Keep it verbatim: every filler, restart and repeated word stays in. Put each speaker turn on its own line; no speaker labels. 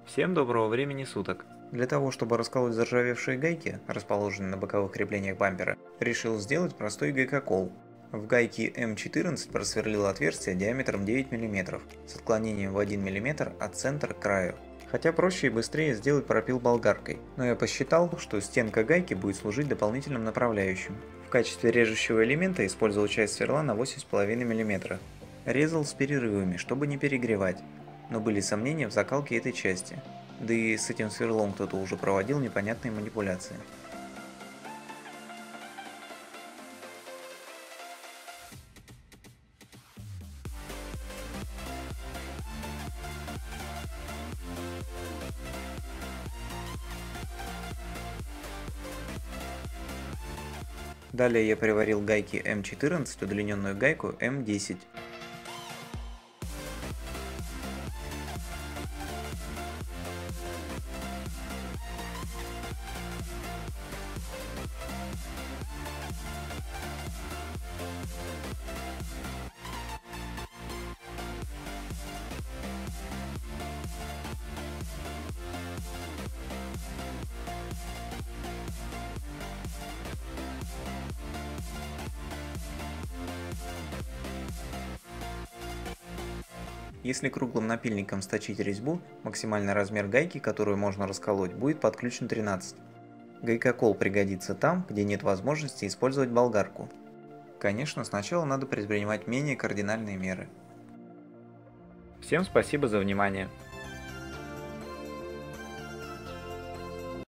Всем доброго времени суток!
Для того, чтобы расколоть заржавевшие гайки, расположенные на боковых креплениях бампера, решил сделать простой гайкокол. В гайке эм четырнадцать просверлил отверстие диаметром девять миллиметров с отклонением в один миллиметр от центра к краю. Хотя проще и быстрее сделать пропил болгаркой, но я посчитал, что стенка гайки будет служить дополнительным направляющим. В качестве режущего элемента использовал часть сверла на восемь и пять миллиметров. Резал с перерывами, чтобы не перегревать, но были сомнения в закалке этой части. Да и с этим сверлом кто-то уже проводил непонятные манипуляции. Далее я приварил гайки эм четырнадцать, удлиненную гайку эм десять. Если круглым напильником сточить резьбу, максимальный размер гайки, которую можно расколоть, будет подключен тринадцать. Гайкокол пригодится там, где нет возможности использовать болгарку. Конечно, сначала надо предпринимать менее кардинальные меры.
Всем спасибо за внимание!